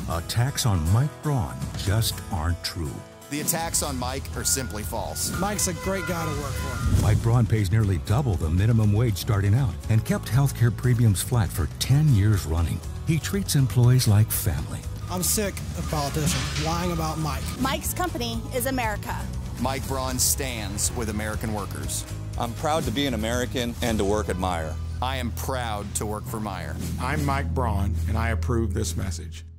Attacks on Mike Braun just aren't true. The attacks on Mike are simply false. Mike's a great guy to work for. Mike Braun pays nearly double the minimum wage starting out and kept healthcare premiums flat for 10 years running. He treats employees like family. I'm sick of politicians lying about Mike. Mike's company is America. Mike Braun stands with American workers. I'm proud to be an American and to work at Meijer. I am proud to work for Meijer. I'm Mike Braun, and I approve this message.